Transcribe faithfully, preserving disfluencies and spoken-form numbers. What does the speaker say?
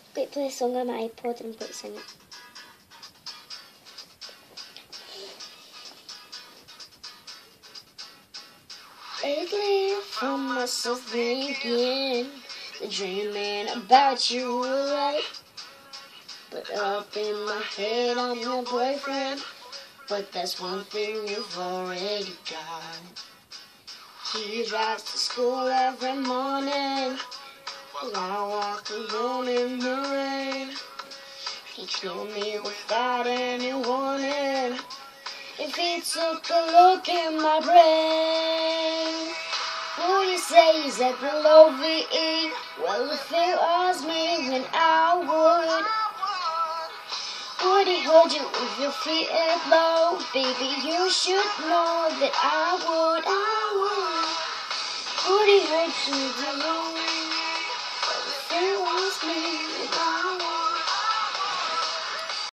Quick, play a song on my iPod and put sing it. Lately, I found myself thinking, dreaming about you, right? But up in my head, I'm your boyfriend. But that's one thing you've already got. He drives to school every morning, while I walk alone in the rain. He killed me without any warning. If he took a look in my brain, would you say he's at the low V E? Well, if it was me, then I would. Would he hold you with your feet up low? Baby, you should know that I would, I would. Would he hurt you with the